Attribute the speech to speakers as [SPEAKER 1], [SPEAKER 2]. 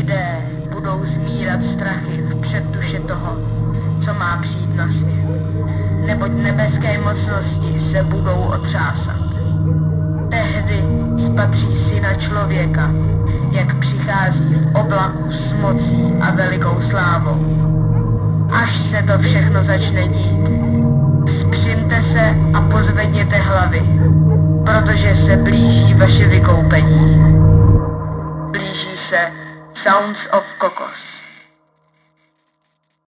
[SPEAKER 1] Lidé budou zmírat strachy v předtuše toho, co má přijít na svět, neboť nebeské mocnosti se budou otřásat. Tehdy spatří Syna člověka, jak přichází v oblaku s mocí a velikou slávou. Až se to všechno začne dít, vzpřimte se a pozvedněte hlavy, protože se blíží vaše vykoupení. Blíží se Sounds of Kokos.